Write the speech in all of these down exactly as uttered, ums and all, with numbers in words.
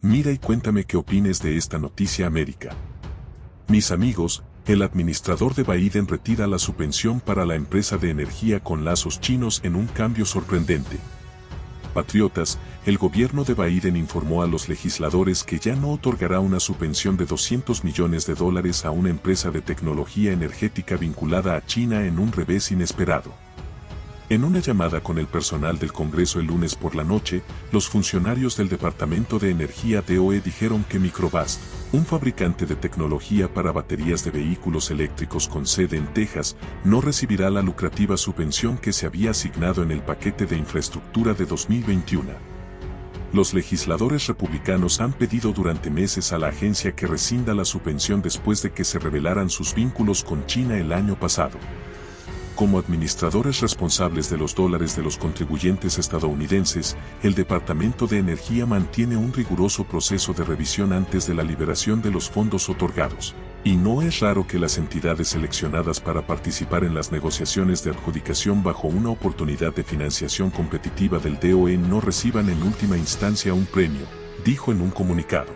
Mira y cuéntame qué opines de esta noticia América. Mis amigos, el administrador de Biden retira la subvención para la empresa de energía con lazos chinos en un cambio sorprendente. Patriotas, el gobierno de Biden informó a los legisladores que ya no otorgará una subvención de doscientos millones de dólares a una empresa de tecnología energética vinculada a China en un revés inesperado. En una llamada con el personal del Congreso el lunes por la noche, los funcionarios del Departamento de Energía D O E dijeron que Microvast, un fabricante de tecnología para baterías de vehículos eléctricos con sede en Texas, no recibirá la lucrativa subvención que se había asignado en el paquete de infraestructura de dos mil veintiuno. Los legisladores republicanos han pedido durante meses a la agencia que rescinda la subvención después de que se revelaran sus vínculos con China el año pasado. Como administradores responsables de los dólares de los contribuyentes estadounidenses, el Departamento de Energía mantiene un riguroso proceso de revisión antes de la liberación de los fondos otorgados. Y no es raro que las entidades seleccionadas para participar en las negociaciones de adjudicación bajo una oportunidad de financiación competitiva del D O E no reciban en última instancia un premio, dijo en un comunicado.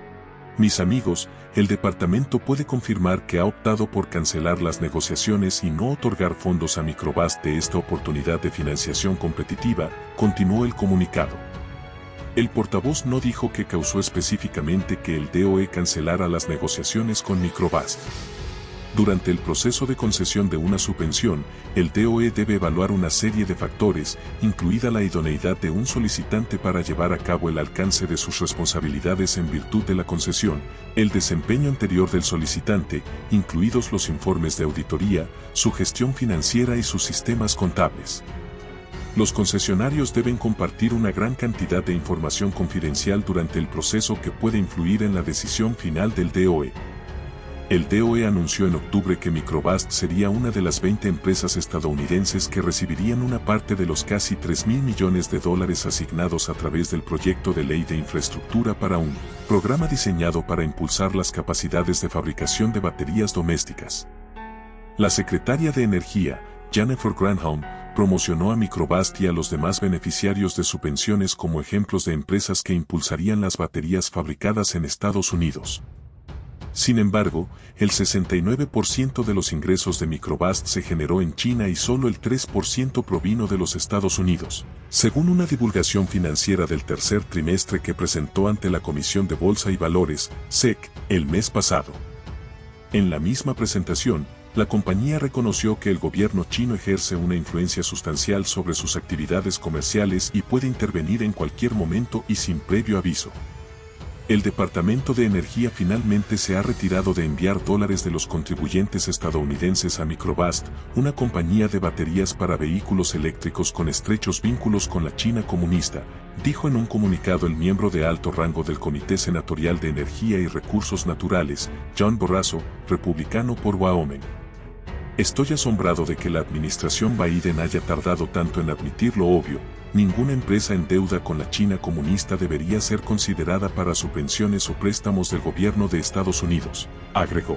Mis amigos, el departamento puede confirmar que ha optado por cancelar las negociaciones y no otorgar fondos a Microvast de esta oportunidad de financiación competitiva, continuó el comunicado. El portavoz no dijo qué causó específicamente que el D O E cancelara las negociaciones con Microvast. Durante el proceso de concesión de una subvención, el D O E debe evaluar una serie de factores, incluida la idoneidad de un solicitante para llevar a cabo el alcance de sus responsabilidades en virtud de la concesión, el desempeño anterior del solicitante, incluidos los informes de auditoría, su gestión financiera y sus sistemas contables. Los concesionarios deben compartir una gran cantidad de información confidencial durante el proceso que puede influir en la decisión final del D O E. El D O E anunció en octubre que Microvast sería una de las veinte empresas estadounidenses que recibirían una parte de los casi tres mil millones de dólares asignados a través del proyecto de ley de infraestructura para un programa diseñado para impulsar las capacidades de fabricación de baterías domésticas. La secretaria de Energía, Jennifer Granholm, promocionó a Microvast y a los demás beneficiarios de subvenciones como ejemplos de empresas que impulsarían las baterías fabricadas en Estados Unidos. Sin embargo, el sesenta y nueve por ciento de los ingresos de Microvast se generó en China y solo el tres por ciento provino de los Estados Unidos, según una divulgación financiera del tercer trimestre que presentó ante la Comisión de Bolsa y Valores, S E C, el mes pasado. En la misma presentación, la compañía reconoció que el gobierno chino ejerce una influencia sustancial sobre sus actividades comerciales y puede intervenir en cualquier momento y sin previo aviso. El Departamento de Energía finalmente se ha retirado de enviar dólares de los contribuyentes estadounidenses a Microvast, una compañía de baterías para vehículos eléctricos con estrechos vínculos con la China comunista, dijo en un comunicado el miembro de alto rango del Comité Senatorial de Energía y Recursos Naturales, John Barrasso, republicano por Wyoming. Estoy asombrado de que la administración Biden haya tardado tanto en admitir lo obvio. Ninguna empresa en deuda con la China comunista debería ser considerada para subvenciones o préstamos del gobierno de Estados Unidos, agregó.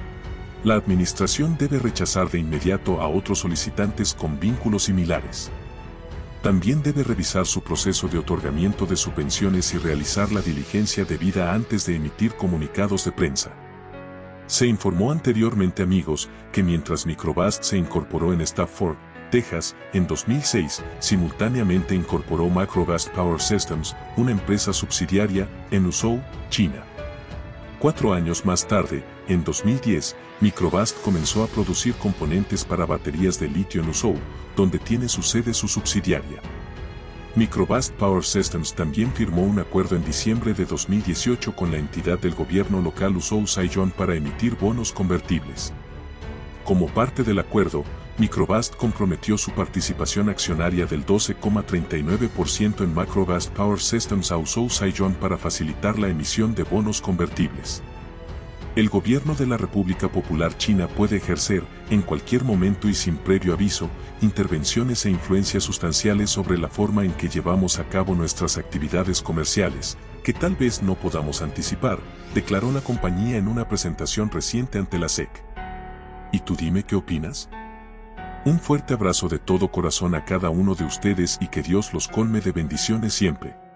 La administración debe rechazar de inmediato a otros solicitantes con vínculos similares. También debe revisar su proceso de otorgamiento de subvenciones y realizar la diligencia debida antes de emitir comunicados de prensa. Se informó anteriormente, amigos, que mientras Microvast se incorporó en Stafford, Texas, en dos mil seis, simultáneamente incorporó Microvast Power Systems, una empresa subsidiaria, en Huzhou, China. Cuatro años más tarde, en dos mil diez, Microvast comenzó a producir componentes para baterías de litio en Huzhou, donde tiene su sede su subsidiaria. Microvast Power Systems también firmó un acuerdo en diciembre de dos mil dieciocho con la entidad del gobierno local Huzhou Zhaiyuan para emitir bonos convertibles. Como parte del acuerdo, Microvast comprometió su participación accionaria del doce coma treinta y nueve por ciento en Microvast Power Systems a Huzhou Zhaiyuan para facilitar la emisión de bonos convertibles. El gobierno de la República Popular China puede ejercer, en cualquier momento y sin previo aviso, intervenciones e influencias sustanciales sobre la forma en que llevamos a cabo nuestras actividades comerciales, que tal vez no podamos anticipar, declaró la compañía en una presentación reciente ante la S E C. ¿Y tú dime qué opinas? Un fuerte abrazo de todo corazón a cada uno de ustedes y que Dios los colme de bendiciones siempre.